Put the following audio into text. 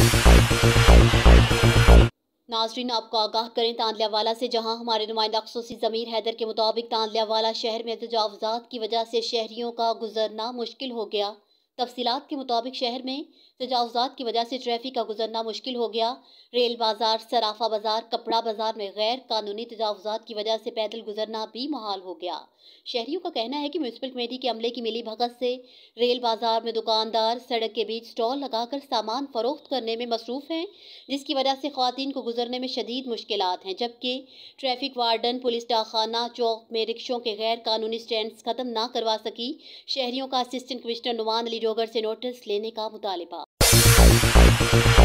नाजरीन, आपको आगाह करें तांदल्यावाला से, जहां हमारे नुमाइंदा खसूसी ज़मीर हैदर के मुताबिक तांदल्यावाला शहर में तजावुज़ात की वजह से शहरियों का गुजरना मुश्किल हो गया। तफसीलात के मुताबिक शहर में तजावुज़ात की वजह से ट्रैफिक का गुजरना मुश्किल हो गया। रेल बाजार, सराफा बाजार, कपड़ा बाजार में गैर कानूनी तजावुज़ात की वजह से पैदल गुजरना भी मुहाल हो गया। शहरियों का कहना है कि म्यूनसिपल कमेटी के अमले की मिली भगत से रेल बाजार में दुकानदार सड़क के बीच स्टॉल लगाकर सामान फरोख्त करने में मसरूफ हैं, जिसकी वजह से ख्वातीन को गुजरने में शदीद मुश्किलात हैं। जबकि ट्रैफिक वार्डन पुलिस डाकखाना चौक में रिक्शों के गैर कानूनी स्टैंड खत्म ना करवा सकी। शहरियों का असिस्टेंट कमिश्नर नुमान अली डोगर से नोटिस लेने का मुतालिबा।